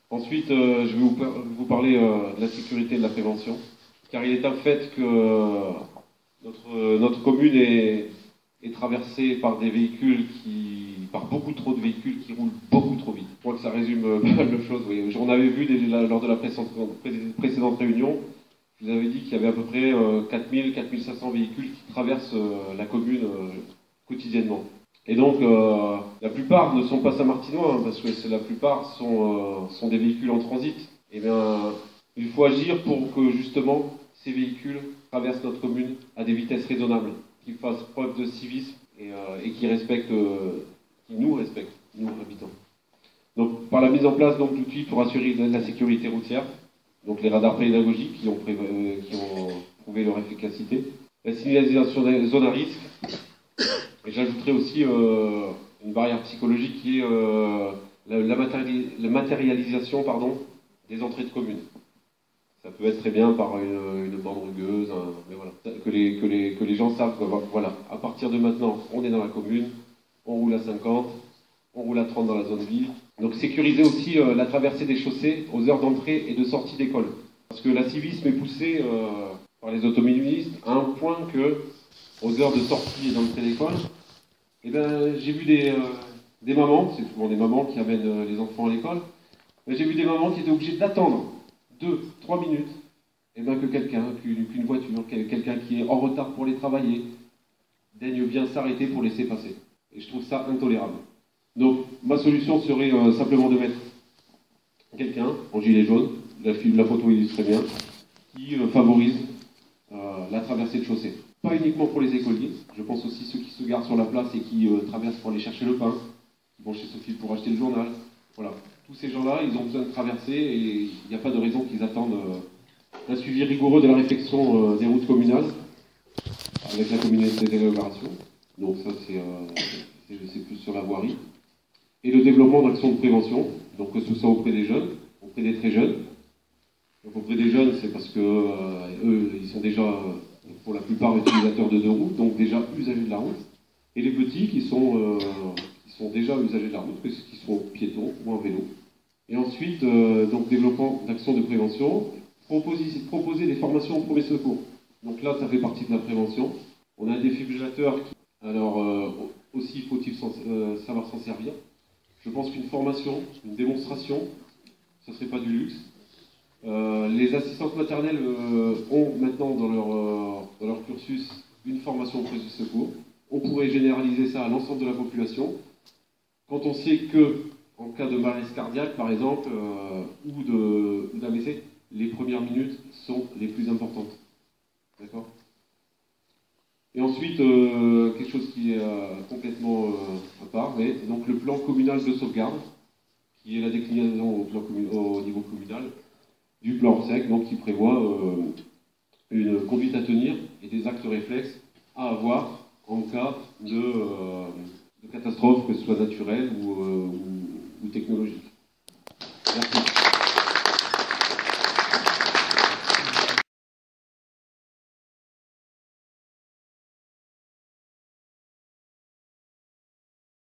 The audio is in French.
Ensuite, je vais vous parler de la sécurité et de la prévention, car il est un fait que notre commune est traversée par des véhicules par beaucoup trop de véhicules qui roulent beaucoup trop vite. Je crois que ça résume pas mal de choses. Oui. On avait vu lors de la précédente réunion, je vous avais dit qu'il y avait à peu près 4000, 4500 véhicules qui traversent la commune quotidiennement. Et donc, la plupart ne sont pas saint-martinois, hein, parce que la plupart sont des véhicules en transit. Et bien, il faut agir pour que, justement, ces véhicules traversent notre commune à des vitesses raisonnables, qu'ils fassent preuve de civisme et qui nous respectent, nous, habitants. Donc, par la mise en place d'outils pour assurer la sécurité routière, donc les radars pédagogiques qui ont prouvé leur efficacité, la signalisation des zones à risque, et j'ajouterai aussi une barrière psychologique qui est la matérialisation des entrées de communes. Ça peut être très bien par une bande rugueuse, mais voilà, que les gens savent que voilà, à partir de maintenant, on est dans la commune, on roule à 50, on roule à 30 dans la zone ville. Donc sécuriser aussi la traversée des chaussées aux heures d'entrée et de sortie d'école. Parce que la civisme est poussée par les automobilistes à un point que, aux heures de sortie et d'entrée d'école, eh ben, j'ai vu des mamans, c'est souvent des mamans qui amènent les enfants à l'école, mais j'ai vu des mamans qui étaient obligées d'attendre 2-3 minutes, et ben, qu'une voiture, quelqu'un qui est en retard pour aller travailler, daigne bien s'arrêter pour laisser passer. Et je trouve ça intolérable. Donc, ma solution serait simplement de mettre quelqu'un en gilet jaune, la photo illustre très bien, qui favorise la traversée de chaussée. Pas uniquement pour les écoliers, je pense aussi ceux qui se garent sur la place et qui traversent pour aller chercher le pain, qui vont chez Sophie pour acheter le journal. Voilà. Tous ces gens-là, ils ont besoin de traverser et il n'y a pas de raison qu'ils attendent un suivi rigoureux de la réfection des routes communales avec la communauté d'agglomération. Donc ça, c'est plus sur la voirie. Et le développement d'actions de prévention, donc que ce soit auprès des jeunes, auprès des très jeunes. Donc auprès des jeunes, c'est parce que eux, ils sont déjà, pour la plupart, utilisateurs de deux roues, donc déjà usagers de la route. Et les petits qui sont déjà usagers de la route, qui sont piétons ou en vélo. Et ensuite, donc développement d'actions de prévention, proposer des formations au premier secours. Donc là, ça fait partie de la prévention. On a un défibrillateur alors aussi faut-il savoir s'en servir. Je pense qu'une formation, une démonstration, ce ne serait pas du luxe. Les assistantes maternelles ont maintenant dans leur cursus une formation au premier secours. On pourrait généraliser ça à l'ensemble de la population. Quand on sait que, en cas de malaise cardiaque, par exemple, ou d'AVC, les premières minutes sont les plus importantes. D'accord ? Et ensuite, quelque chose qui est complètement à part, mais donc le plan communal de sauvegarde, qui est la déclinaison au niveau communal du plan SEC, donc qui prévoit une conduite à tenir et des actes réflexes à avoir en cas de catastrophe, que ce soit naturelle ou technologique. Merci.